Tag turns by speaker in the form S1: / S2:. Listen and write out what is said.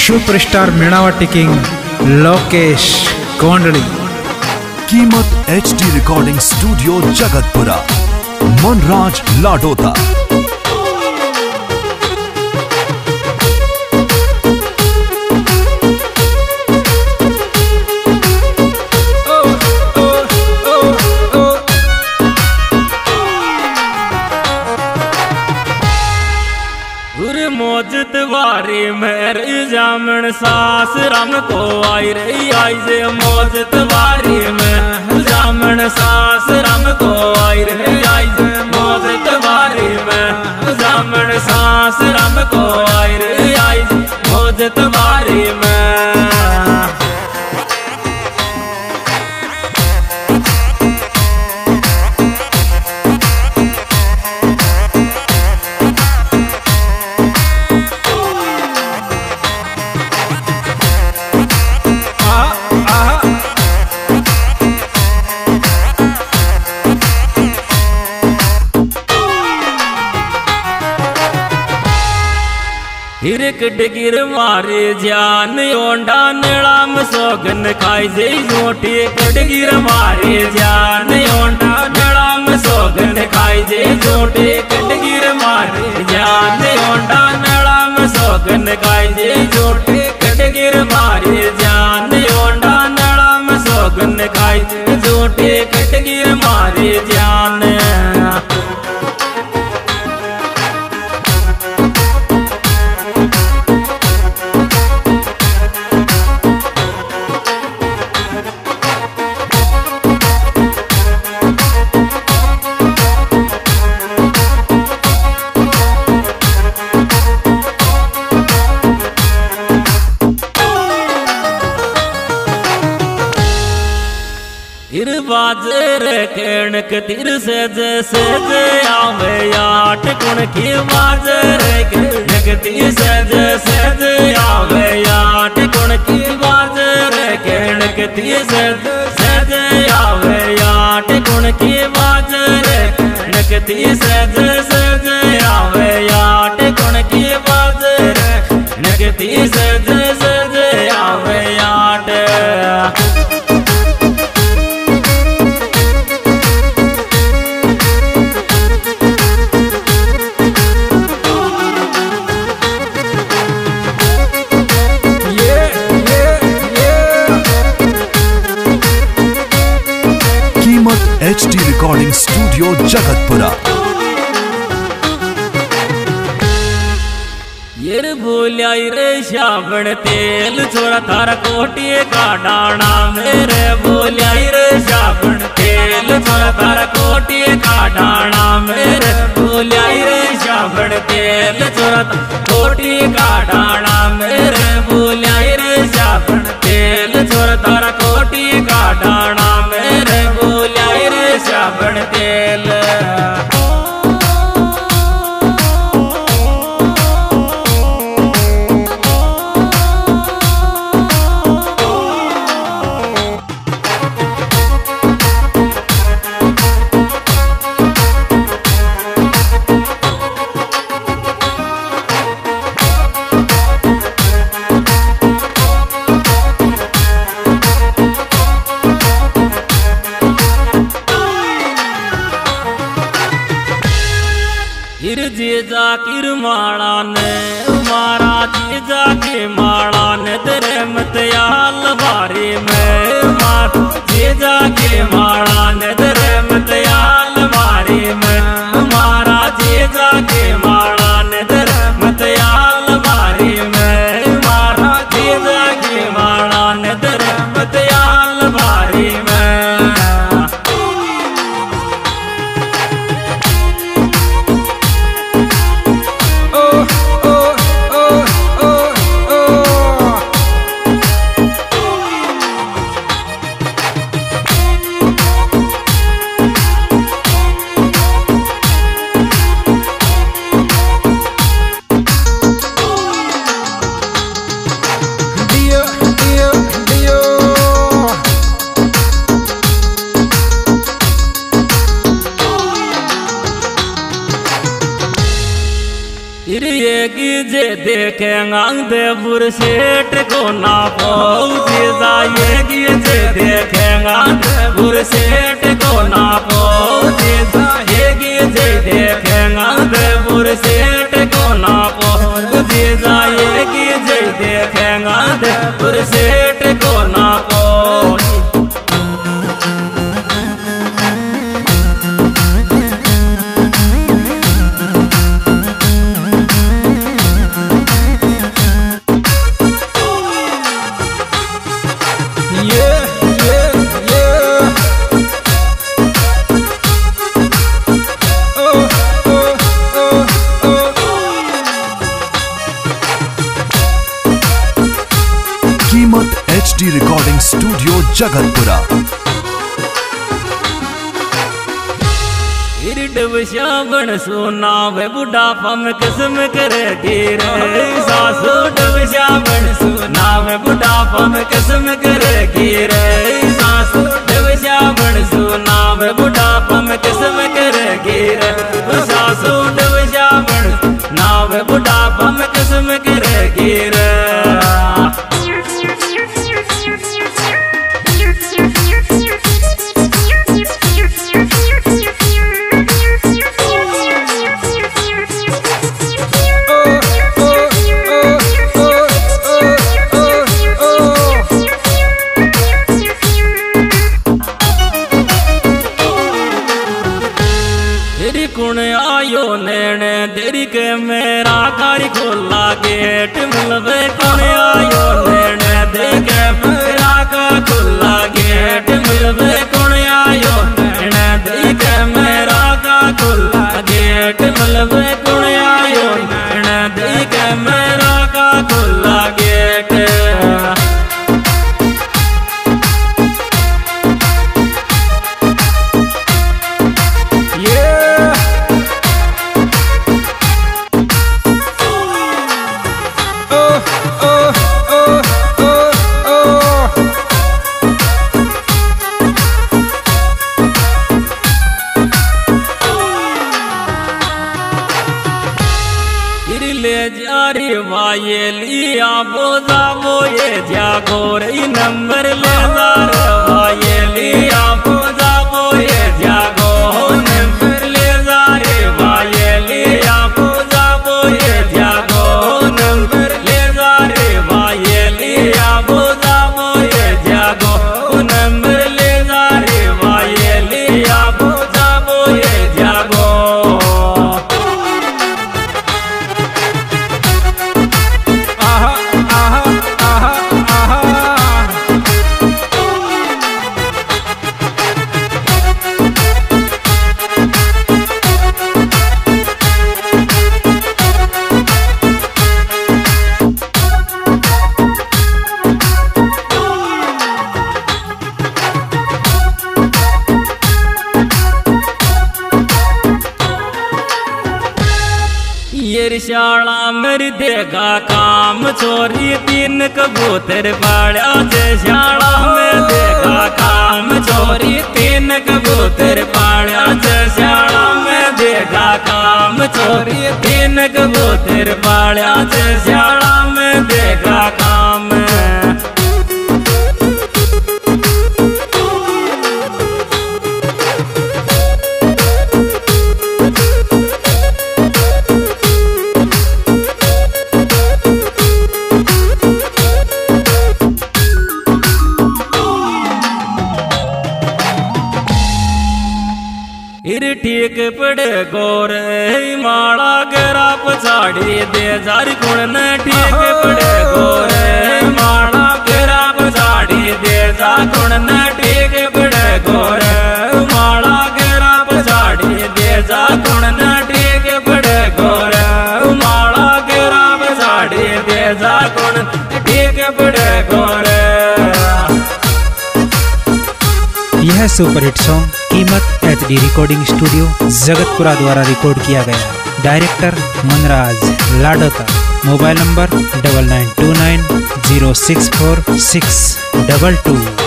S1: Superstar मेणावटी king Lokesh कोंडली।
S2: Keemat HD recording studio Jagatpura, Manraj Ladota.
S3: मौजत वारी मेरे जामन सास राम को आई रही आई जे मौजत वारी में जामन सास राम को आई रही आई जे मौजत वारी में जामन सास राम को आई रही आई जे मौजत वारी में। हिरक डिगिर मारे जान ओंडा नड़ाम सोगन खाई जे झोटी डिगिर मारे जान ओंडा नड़ाम सोगन खाई जे झोटी डिगिर मारे जान ओंडा नड़ाम सोगन खाई जे झोटी डिगिर मारे जान ओंडा नड़ाम सोगन खाई जे झोटी डिगिर मारे जान। बाजर कणक तिर से जैसे आवे आठ कुण की बाजर कणक तिर से जैसे आवे आठ कुण की बाजर कणक तिर से जैसे आवे आठ कुण की बाजर कणक तिर से जैसे आवे आठ कुण की बाजर कणक तिर से जैसे आवे आठ।
S2: HD recording studio Jagatpura.
S3: ये बोलियाई रे शाबण तेल छोरा थारा कोटिए का डाना मेरे बोलियाई रे शाबण तेल छोरा थारा कोटिए का डाना मेरे बोलियाई रे शाबण तेल छोरा कोटिए का डाना मेरे बोलियाई रे शाबण तेल छोरा थारा कोटिए का डाना मेरे बोलियाई रे शाबण तेल। जीजा किर माड़ा ने मारा जीजा के माड़ा ने तेरे मतयाल बारी में मार जीजा के माड़ा ने तेरे मतयाल बारी में मारा जीजा के माड़ा ने तेरे मतयाल बारी में मारा जीजा के माड़ा ने तेरे मतयाल बारी में। जे देखेंगा देव बुरसेट को ना पहुँचे जाएगी जे देखेगा बुरसेट को ना पहुँचे जाएगी जे देखेगा बुरसेट को ना पहुँचे जाएगी जे देखेगा बुरसेट को ना पहुँचे।
S2: Keemat HD recording studio Jagatpura.
S3: डबशाबण सोना वे बुढ़ापा में कसम करेगी रे सासू डबशाबण सोना वे बुढ़ापा में कसम करेगी रे सासू डबशाबण सोना वे बुढ़ापा में कसम करेगी रे सासू डबशाबण ना वे बुढ़ापा में कसम करेगी रे। कुण आयो नैने तेरी के मेरा कारी खोला गेट मिलवे कुण आयो नैने तेरी के मेरा का खोला गेट मिलवे कुण आयो नैने तेरी के मेरा का खोला गेट मिलवे कुण आयो नैने तेरी के मेरा का खोला गेट। जारी वाये लिया बोझा वो ये जागो रही नंबर ले वाये लिया बोझा वो ये जागो नंबर ले जारे वाये लिया बोझा वो ये जागो नंबर ले जारे वाये लिया बोझा वो ये जागो नंबर ले जारे वाये लिया बोझा वो ये जागो। शाला मेरी देगा काम चोरी तीन कबूतर पाड़ा से शाला में देगा काम चोरी तीन कबूतर पाड़ा से शाला में देगा काम चोरी तीन कबूतर पाड़ा से शाला में देगा काम। ठीक पड़े गोर माड़ा गरा पछाड़ी दे जार गुण न ठीक पड़े गोर माड़ा गरा पछाड़ी दे जा गुण न ठीक पड़े गोर माड़ा गरा पछाड़ी दे जा गुण न ठीक पड़े गोर माड़ा गरा पछाड़ी दे जा गुण ठीक पड़े गोर।
S1: यह superhit song Keemat HD recording studio Jagatpura द्वारा रिकॉर्ड किया गया। Director Manraj Ladota. Mobile number 9929 064 622।